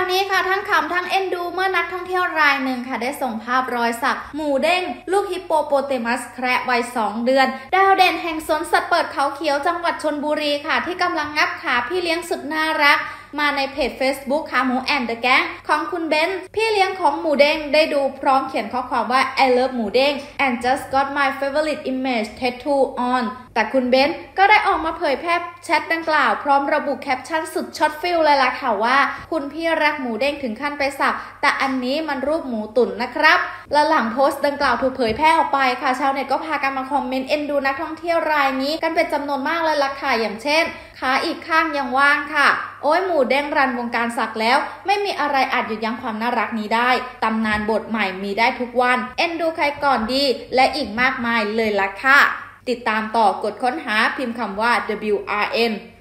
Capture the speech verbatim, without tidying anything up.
นี้ค่ะทั้งขำทั้งเอ็นดูเมื่อนักท่องเที่ยวรายหนึ่งค่ะได้ส่งภาพรอยสักหมูเด้งลูกฮิปโปโปเตมัสแคระวัยสองเดือนดาวเด่นแห่งสวนสัตว์เปิดเขาเขียวจังหวัดชลบุรีค่ะที่กำลังงับขาพี่เลี้ยงสุดน่ารักมาในเพจ Facebook ขาหมูแอนด์เดอะแก๊งของคุณเบนซ์พี่เลี้ยงของหมูเด้งได้ดูพร้อมเขียนข้อความว่า I love หมูเด้ง and just got my favorite image tattoo on แต่คุณเบนซ์ก็ได้ออกมาเผยแพร่แชทดังกล่าวพร้อมระบุแคปชั่นสุดช็อตฟิลเลยล่ะค่ะว่าคุณพี่รักหมูเด้งถึงขั้นไปสักแต่อันนี้มันรูปหมูตุ๋นนะครับและหลังโพสต์ดังกล่าวถูกเผยแพร่ออกไปค่ะชาวเน็ตก็พากันมาคอมเมนต์เอ็นดูนักท่องเที่ยวรายนี้กันเป็นจำนวนมากเลยล่ะค่ะอย่างเช่นขาอีกข้างยังว่างค่ะโอ้ยหมูเด้งรันวงการสักแล้วไม่มีอะไรอาจหยุดยั้งความน่ารักนี้ได้ตำนานบทใหม่มีได้ทุกวันเอ็นดูใครก่อนดีและอีกมากมายเลยล่ะค่ะติดตามต่อกดค้นหาพิมพ์คำว่า ดับเบิลยู อาร์ เอ็น